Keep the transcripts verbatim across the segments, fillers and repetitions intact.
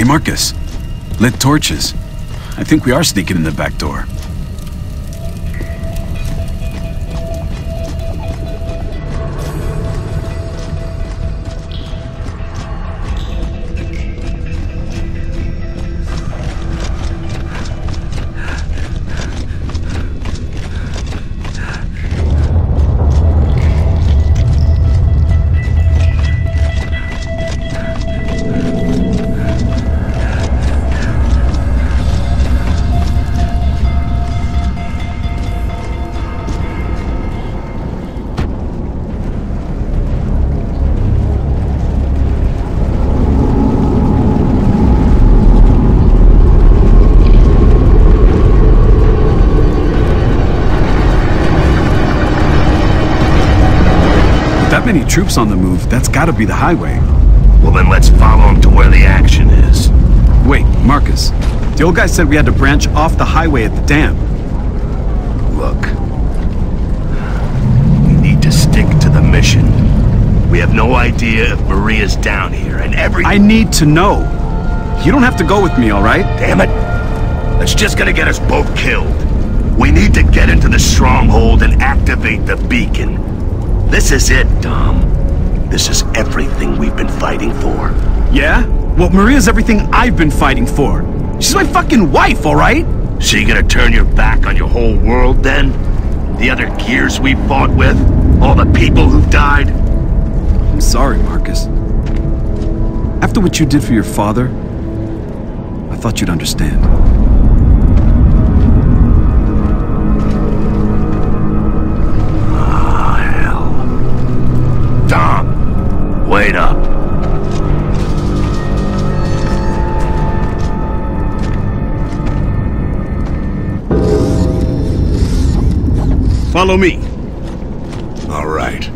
Marcus. Lit torches. I think we are sneaking in the back door. Many troops on the move, that's gotta be the highway. Well then let's follow them to where the action is. Wait, Marcus. The old guy said we had to branch off the highway at the dam. Look. We need to stick to the mission. We have no idea if Maria's down here and every- I need to know. You don't have to go with me, alright? Damn it. That's just gonna get us both killed. We need to get into the stronghold and activate the beacon. This is it, Dom. This is everything we've been fighting for. Yeah? Well, Maria's everything I've been fighting for. She's my fucking wife, alright? So you gonna turn your back on your whole world, then? The other gears we fought with? All the people who've died? I'm sorry, Marcus. After what you did for your father, I thought you'd understand. Wait up. Follow me. All right.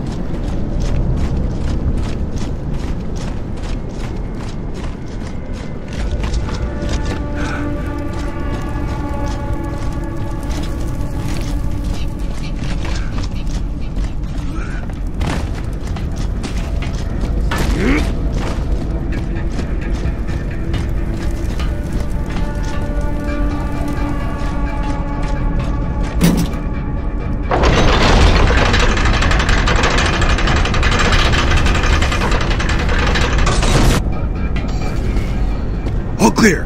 All clear.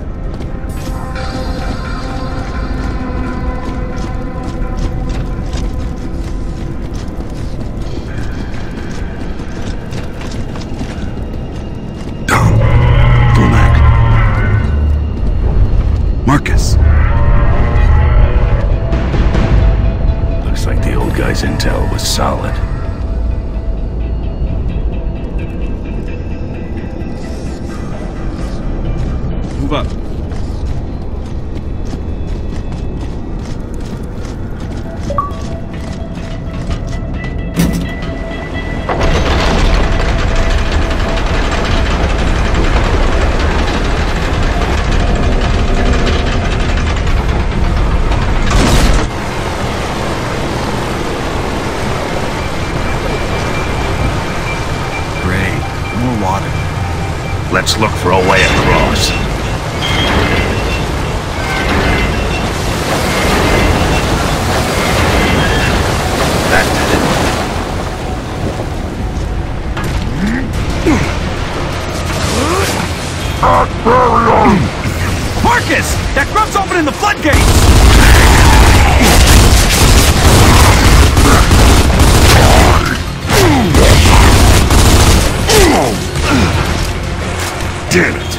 Dom. Fulmac. Marcus. Looks like the old guy's intel was solid. Move up. Great. More water. Let's look for a way across. That did it. Marcus! That grub's opening the floodgates! Damn it.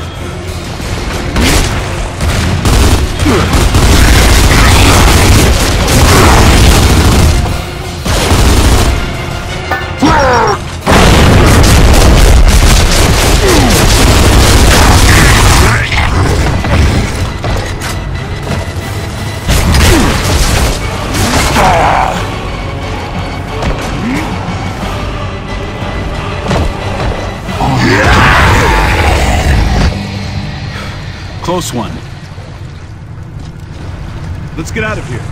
Close one. Let's get out of here.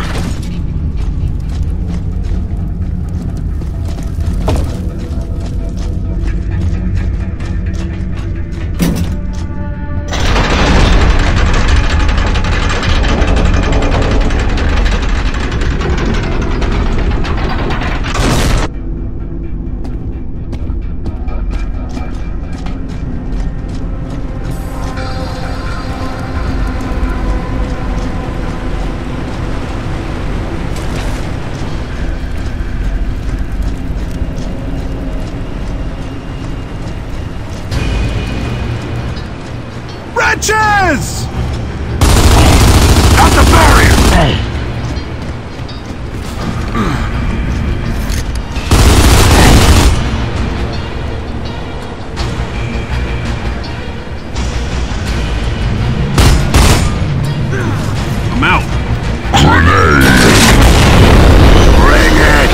Wretches! Out the barrier! I'm out. Grenade! Bring it!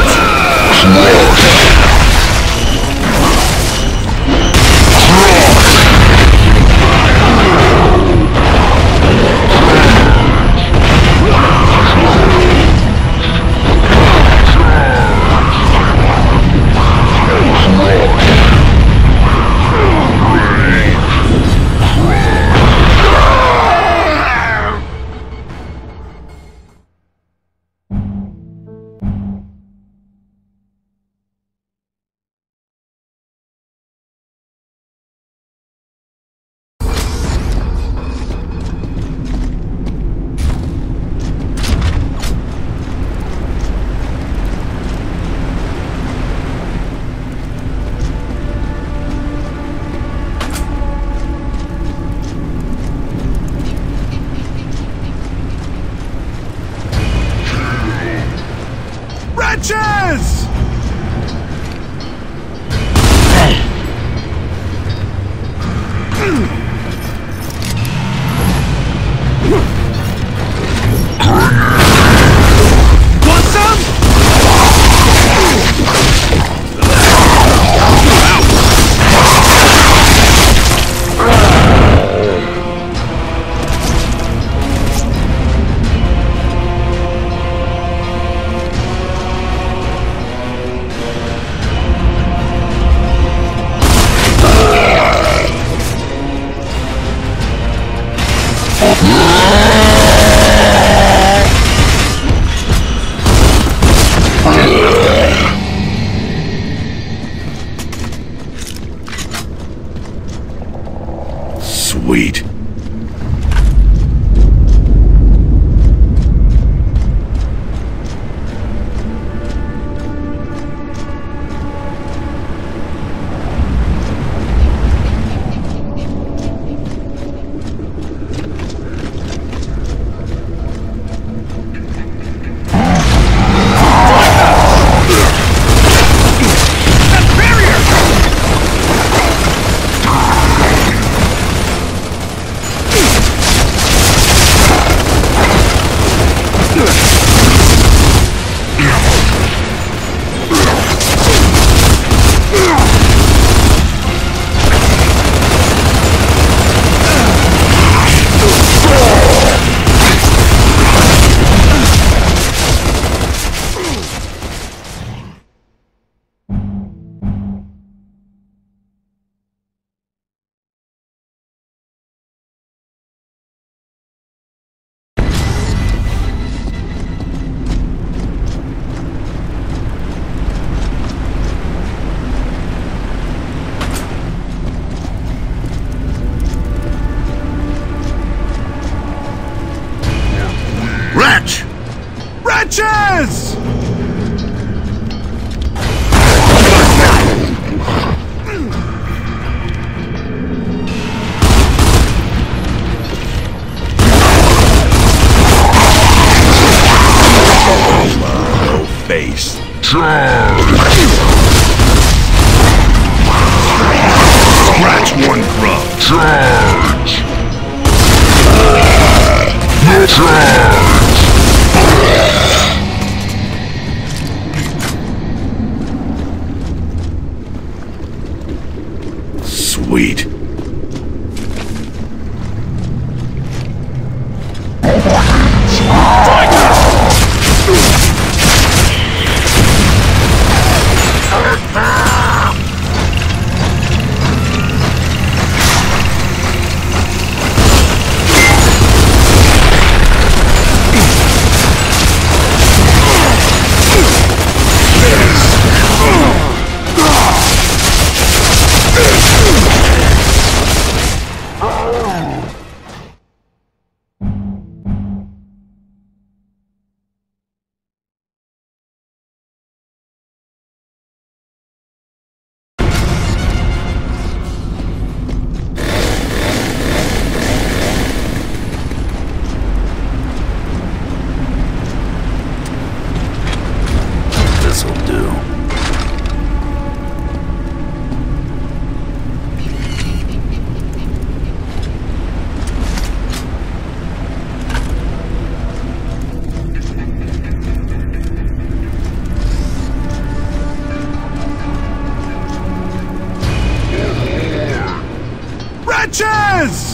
Wretches! Want some? Sweet. Wretch! Wretches! No face. Charge! Scratch one grub. Charge! Charge! Sweet. Fighter! Bitches!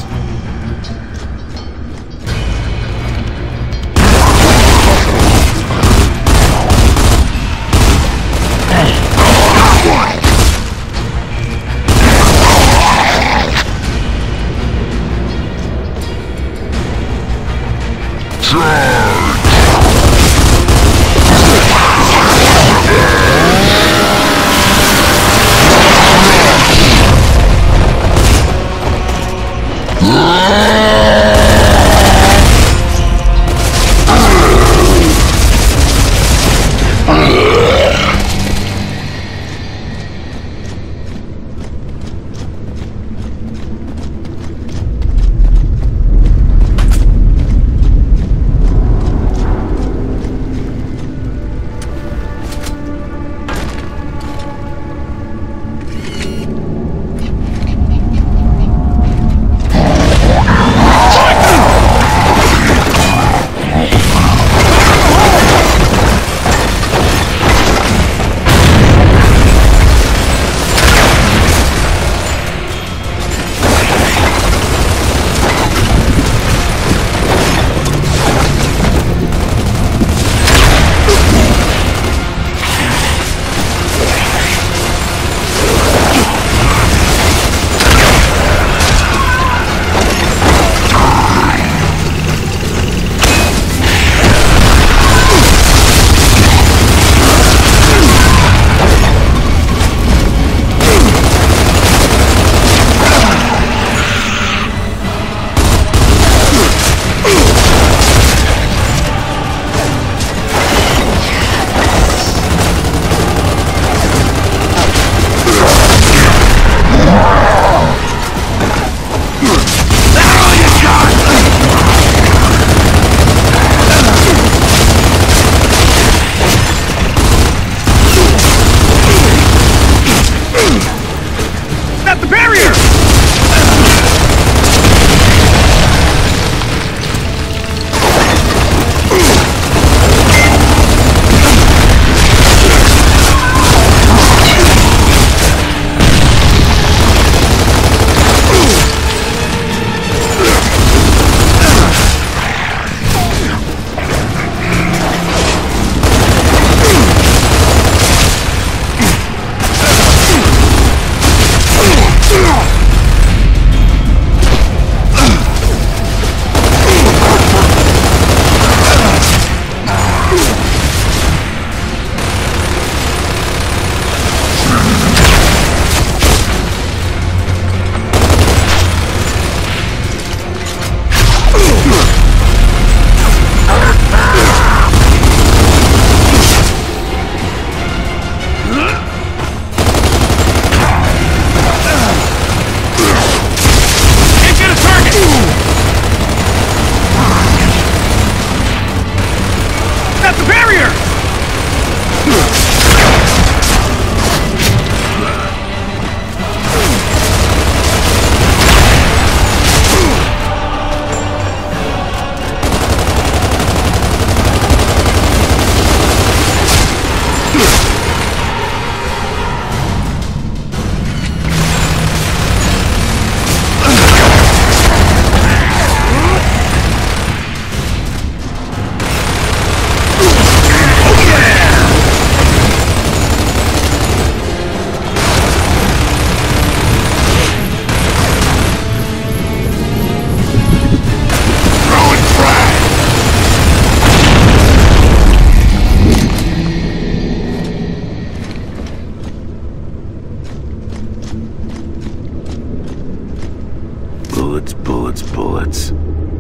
Bullets, bullets, bullets.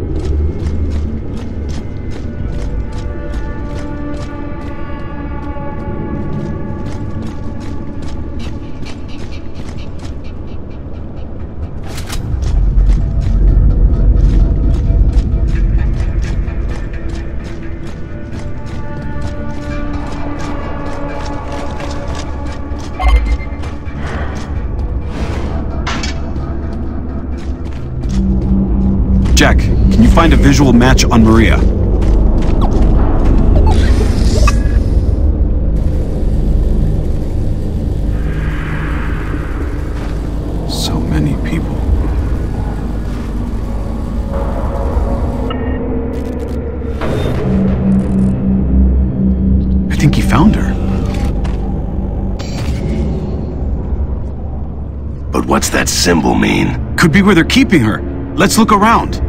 Jack, can you find a visual match on Maria? So many people. think he found her. But what's that symbol mean? Could be where they're keeping her. Let's look around.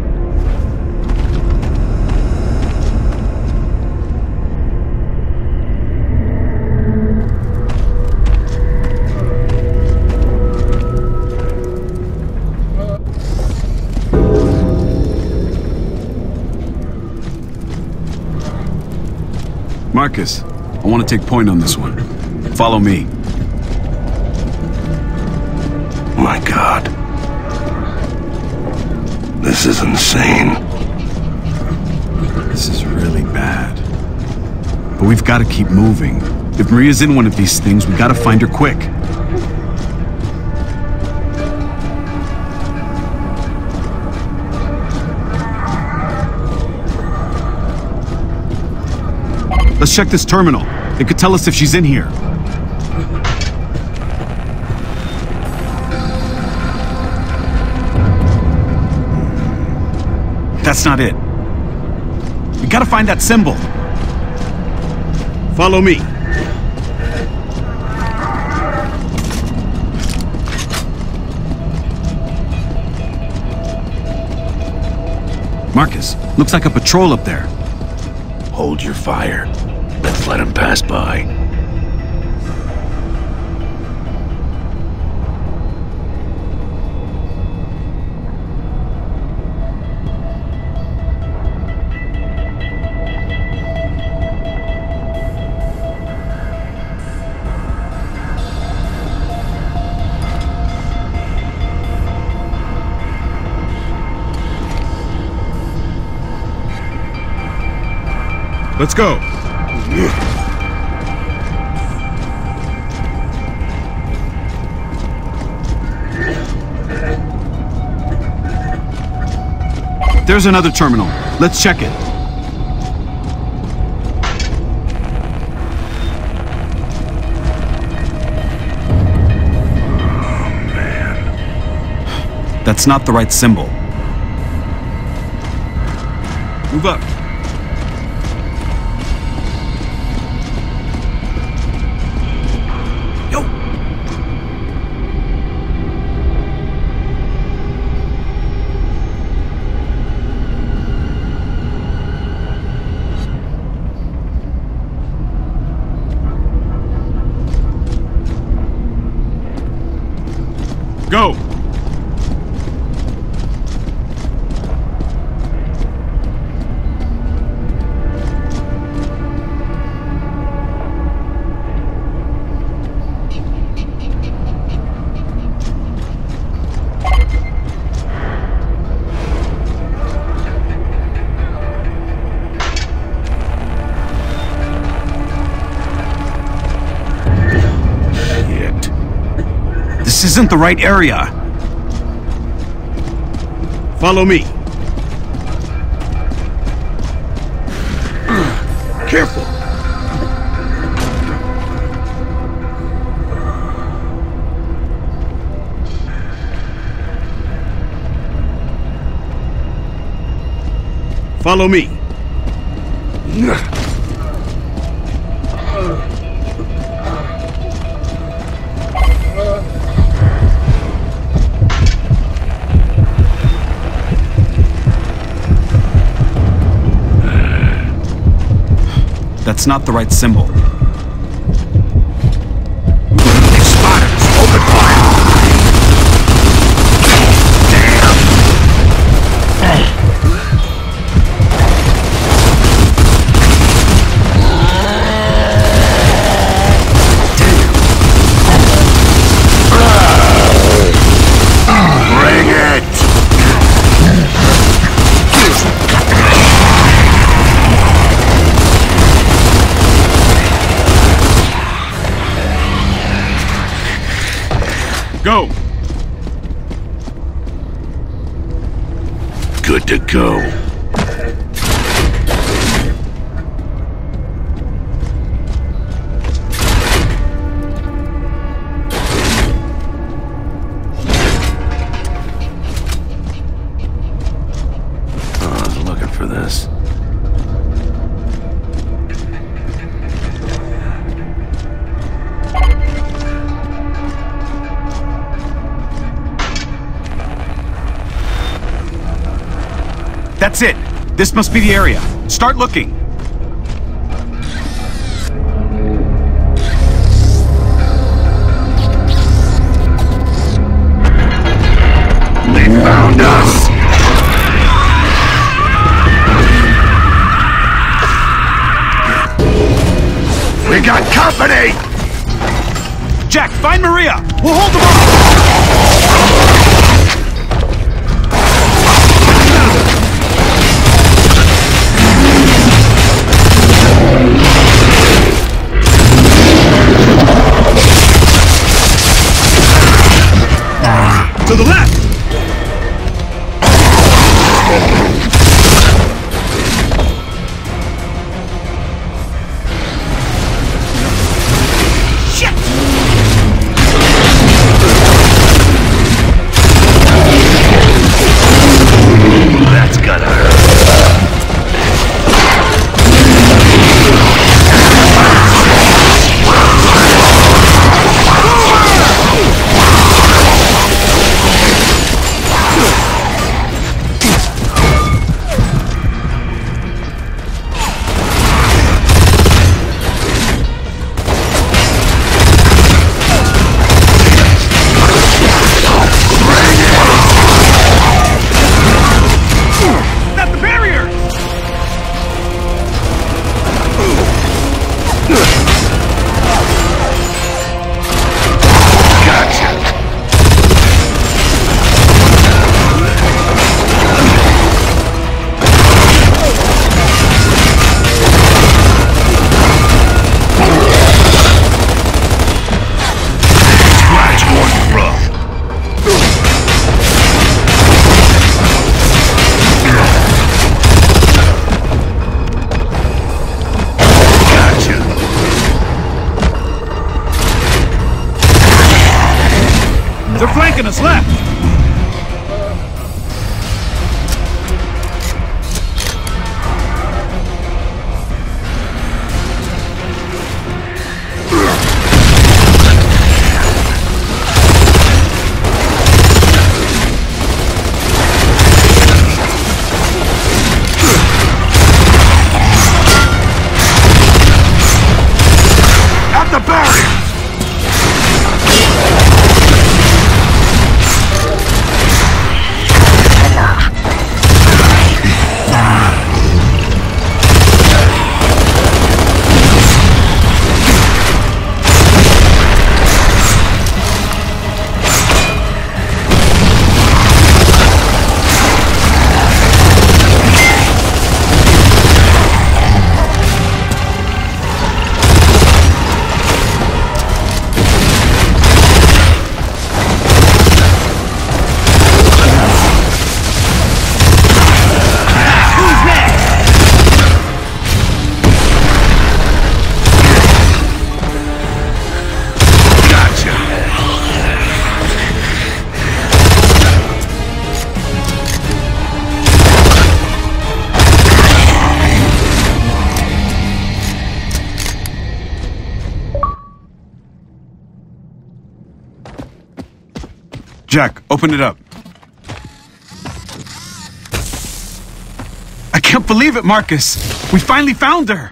Marcus, I want to take point on this one. Follow me. My God. This is insane. This is really bad. But we've got to keep moving. If Maria's in one of these things, we got to find her quick. Let's check this terminal. It could tell us if she's in here. That's not it. We gotta find that symbol. Follow me. Marcus, looks like a patrol up there. Hold your fire. Let's let him pass by. Let's go. There's another terminal. Let's check it. Oh, man. That's not the right symbol. Move up. Go! This isn't the right area. Follow me. Careful. Follow me. That's not the right symbol. They spotted us. Open fire! Bring it! Go! Good to go. Oh, I was looking for this. That's it. This must be the area. Start looking. They found us! We got company! Jack, find Maria! We'll hold them off! To the left! They're flanking us left! At the barrier! Jack, open it up. I can't believe it, Marcus! We finally found her!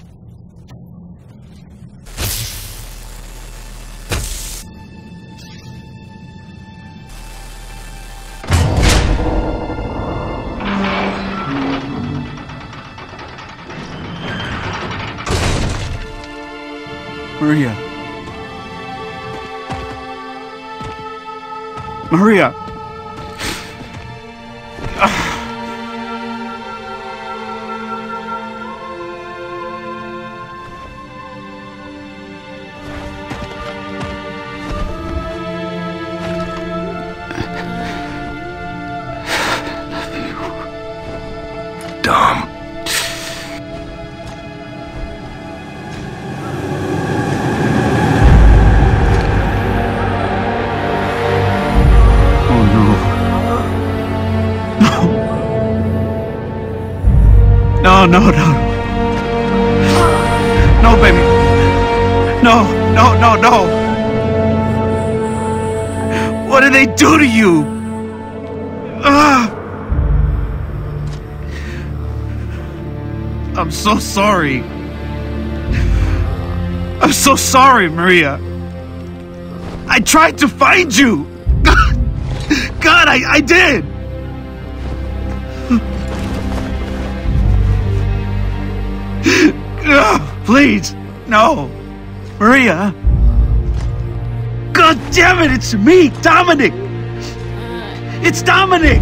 Maria. Maria! Dom. No, no, no. No, baby. No, no, no, no. What did they do to you? Ah. I'm so sorry. I'm so sorry, Maria. I tried to find you. God, God, I, I did. Oh, please, no. Maria. God damn it, it's me, Dominic. It's Dominic.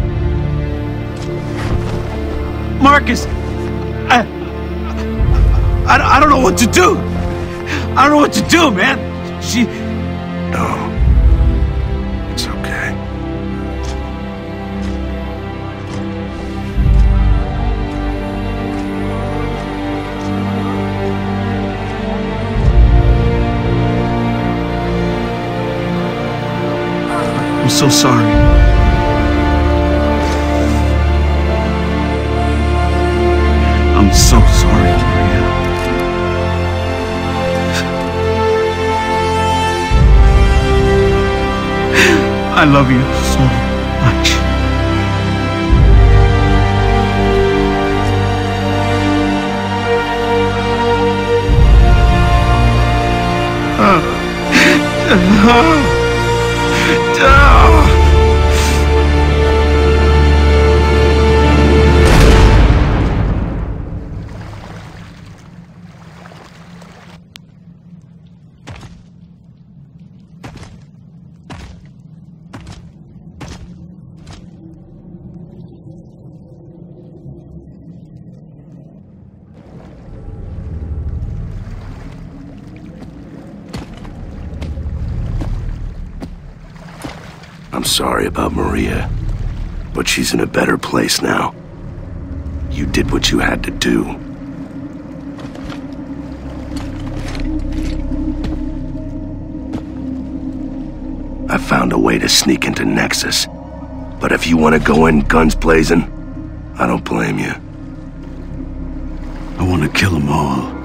Marcus, I, I, I don't know what to do. I don't know what to do, man. She... No. It's okay. I'm so sorry. I'm so sorry, Maria. I love you so much. Uh, uh, I'm sorry about Maria, but she's in a better place now. You did what you had to do. I found a way to sneak into Nexus, but if you want to go in guns blazing, I don't blame you. I want to kill them all.